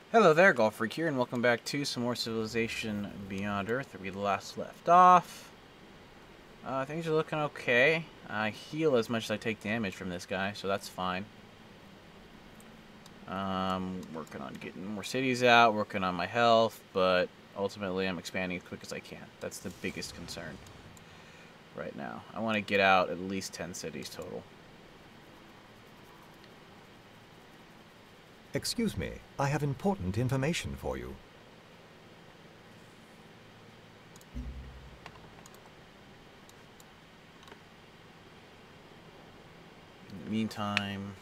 Hello there, Golf Freak here, and welcome back to some more Civilization Beyond Earth, where we last left off. Things are looking okay. I heal as much as I take damage from this guy, so that's fine. Working on getting more cities out, working on my health, but ultimately I'm expanding as quick as I can. That's the biggest concern right now. I want to get out at least 10 cities total. Excuse me, I have important information for you. In the meantime,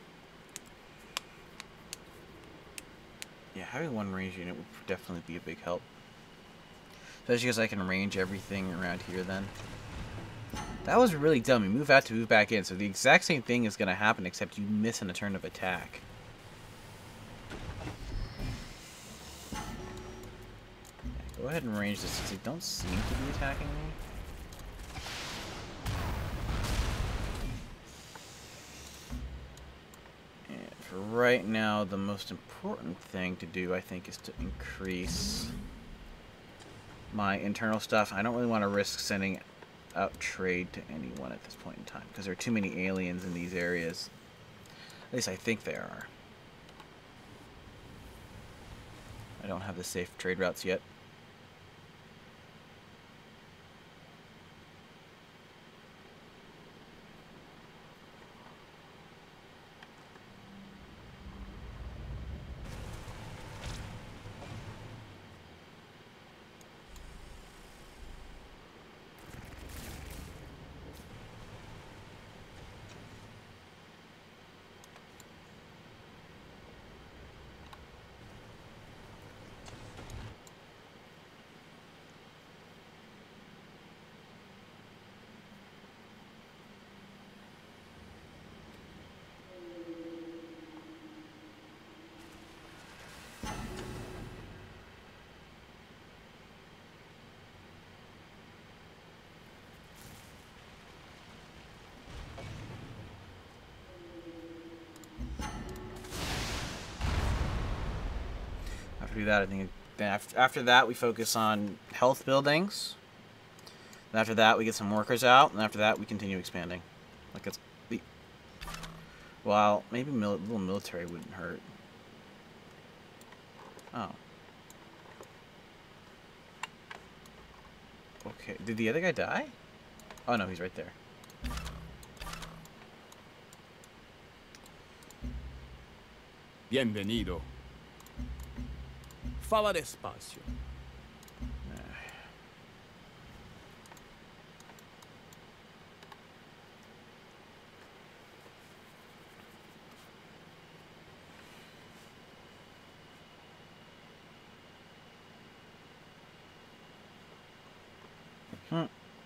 yeah, having one range unit would definitely be a big help. Especially because I can range everything around here then. That was really dumb. You move out to move back in, so the exact same thing is going to happen except you miss in a turn of attack. Go ahead and range this since they don't seem to be attacking me. And for right now, the most important thing to do, I think, is to increase my internal stuff. I don't really want to risk sending out trade to anyone at this point in time, because there are too many aliens in these areas. At least I think there are. I don't have the safe trade routes yet. After we do that, I think then after that we focus on health buildings. And after that we get some workers out, and after that we continue expanding. Like it's the well, maybe a little military wouldn't hurt. Oh. Okay. Did the other guy die? Oh no, he's right there. Bienvenido. Fala despacio. Hmm.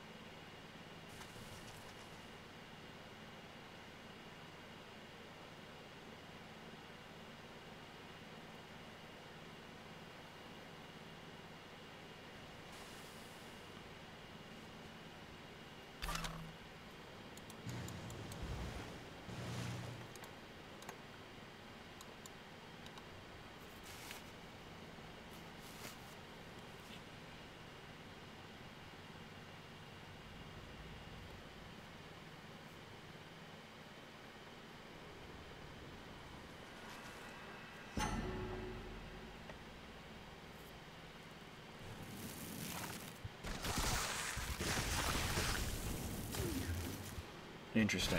Interesting.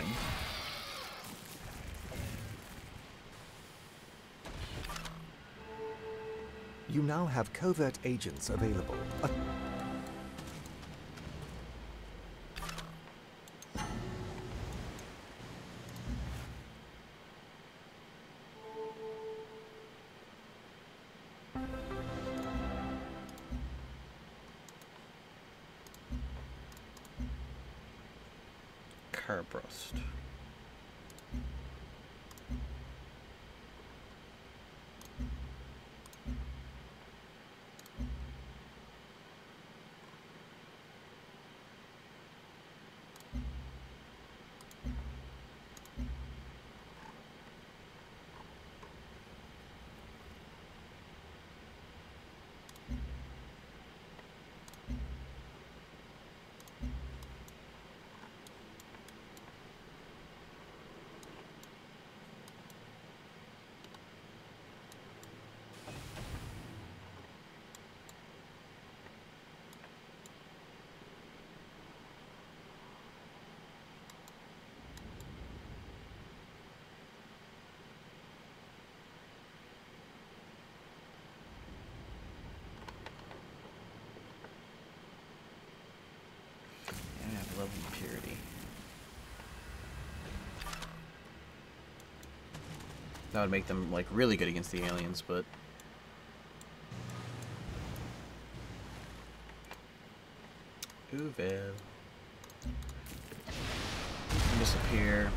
You now have covert agents available. Carbrust. security. That would make them, like, really good against the aliens, but... Uvel. Disappear.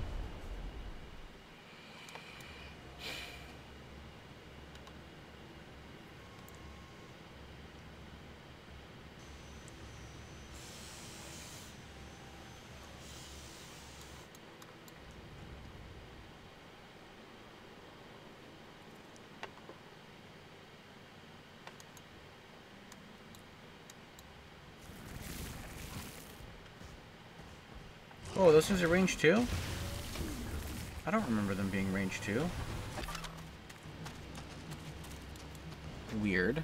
Oh, those things are range 2? I don't remember them being range 2. Weird.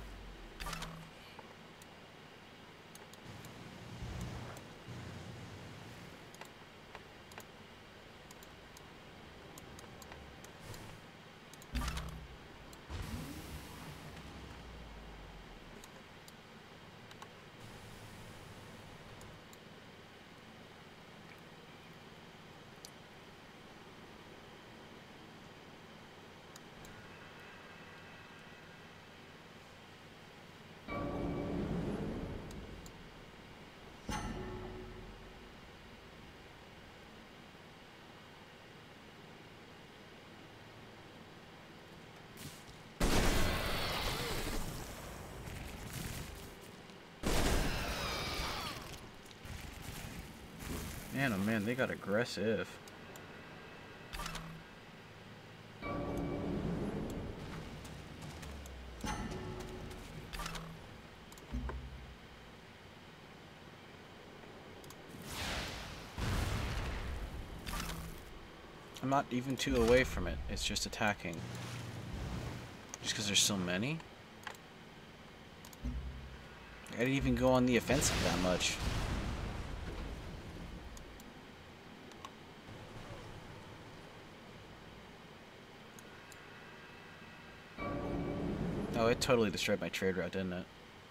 Man, oh man, they got aggressive. I'm not even 2 away from it. It's just attacking. Just because there's so many? I didn't even go on the offensive that much. Oh, it totally destroyed my trade route, didn't it?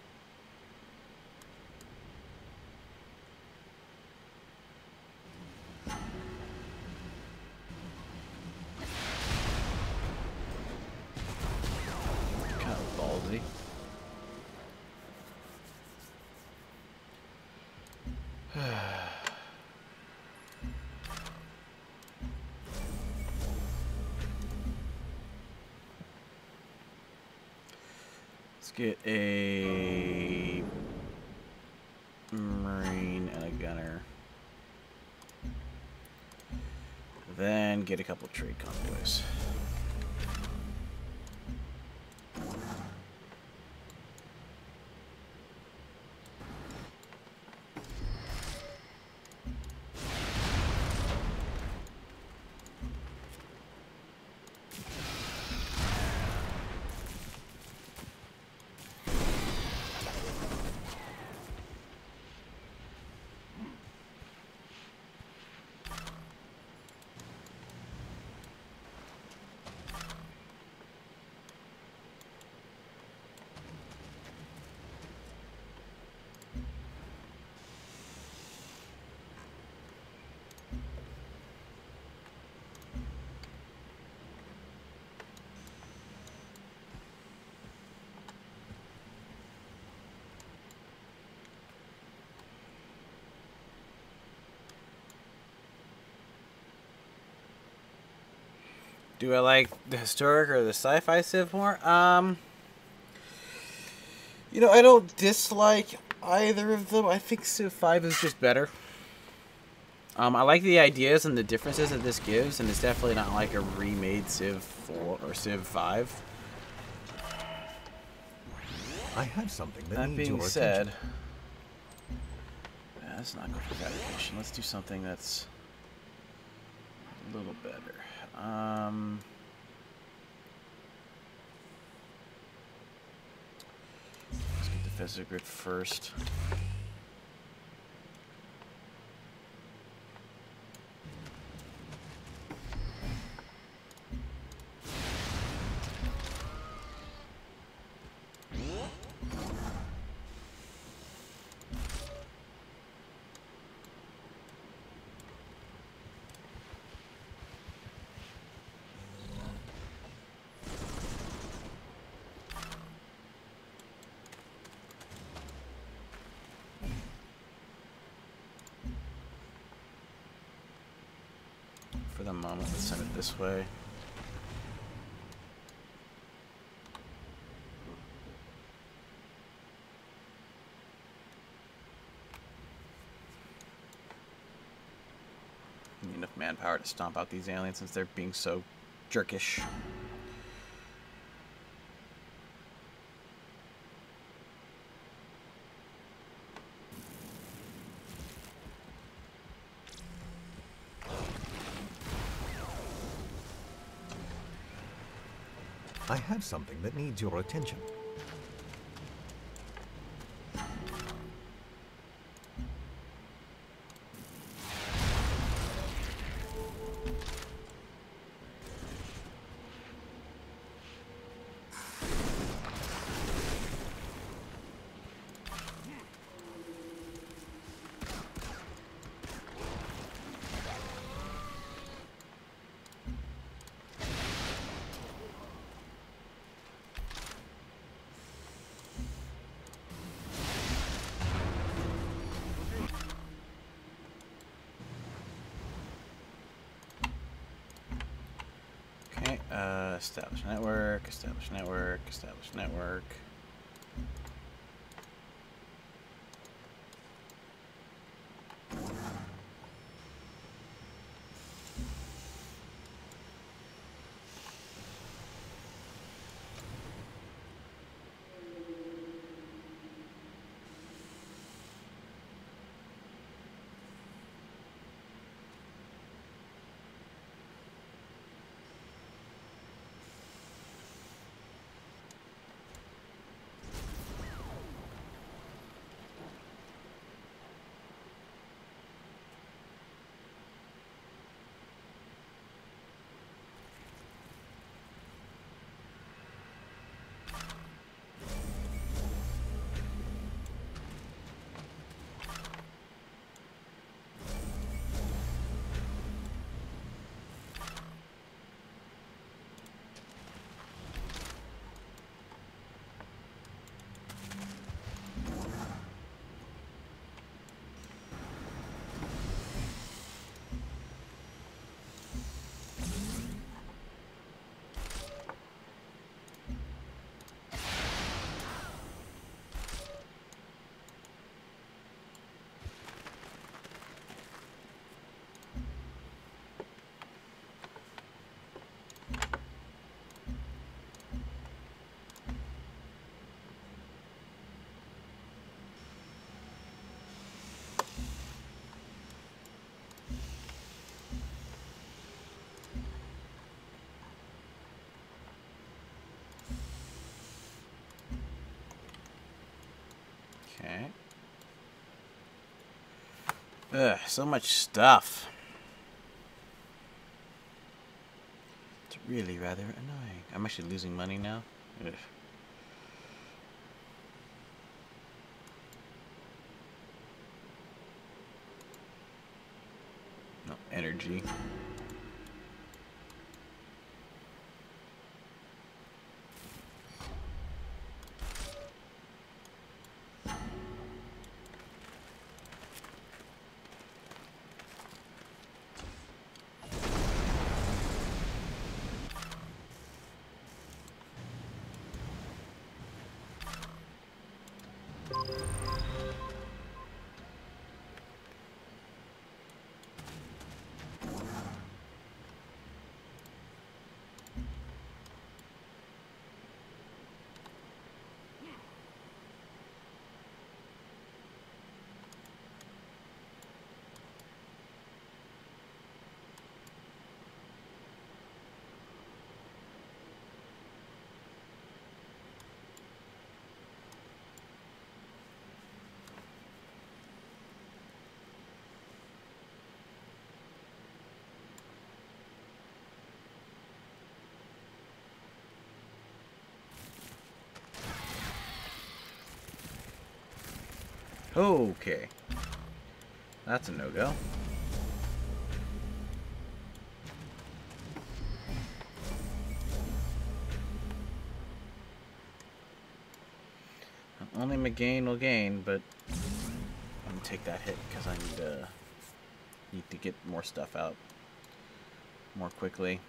Kind of ballsy. Let's get a Marine and a gunner. Then get a couple trade convoys. Do I like the historic or the sci-fi civ more? You know, I don't dislike either of them. I think Civ 5 is just better. I like the ideas and the differences that this gives, and it's definitely not like a remade Civ 4 or Civ 5. I have something that That needs being your said, attention. let's not go for fabrication. Let's do something that's a little better. Let's get the Defensive Grid first. the moment, let's send it this way. Need enough manpower to stomp out these aliens since they're being so jerkish. I have something that needs your attention. Okay, establish network, establish network, establish network. Okay. Ugh, so much stuff. It's really rather annoying. I'm actually losing money now. Ugh. No energy. Okay. That's a no-go. Only McGain will gain, but I'm gonna take that hit because I need to get more stuff out. more quickly.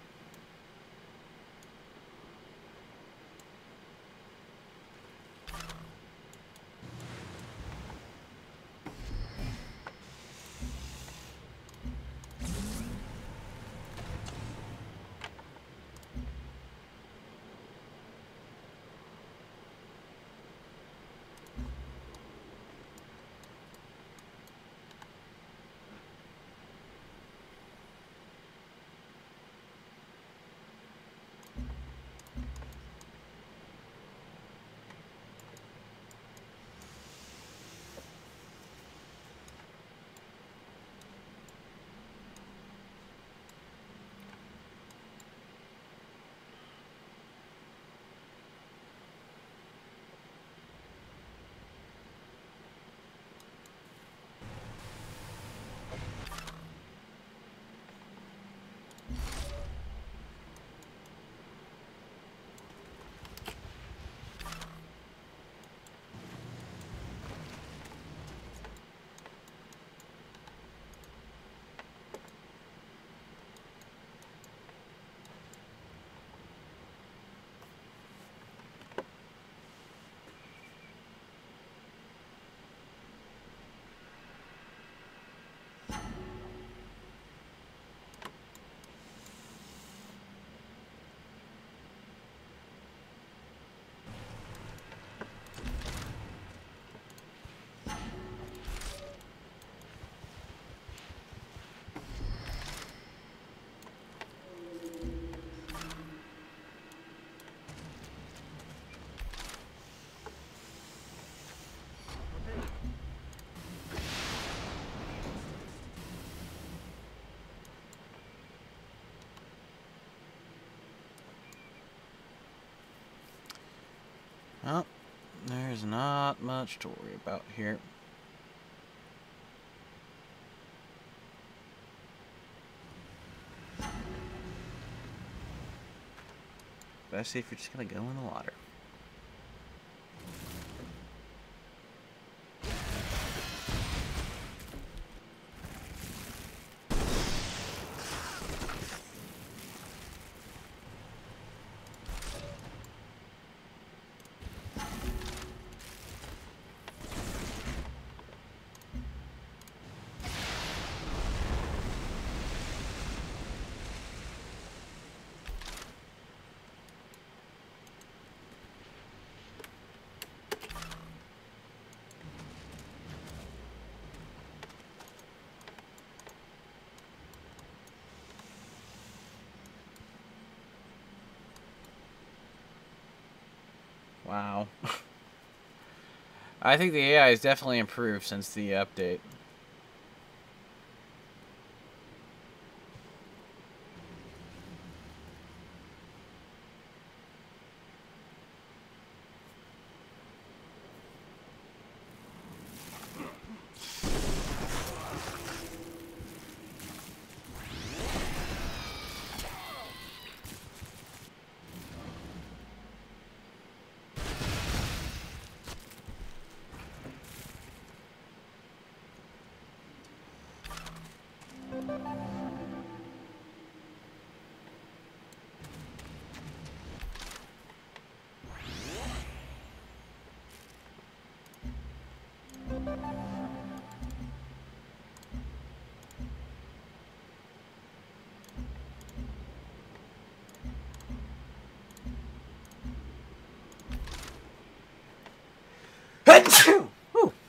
Well, there's not much to worry about here. Best if you're just gonna go in the water. Wow. I think the AI has definitely improved since the update. Whew.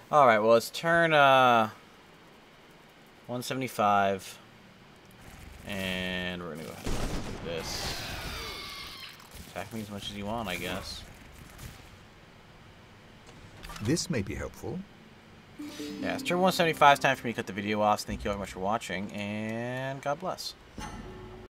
Alright, well, it's turn 175. And we're going to go ahead and do this. Attack me as much as you want, I guess. This may be helpful. Yeah, it's turn 175. It's time for me to cut the video off. So thank you all very much for watching, and God bless.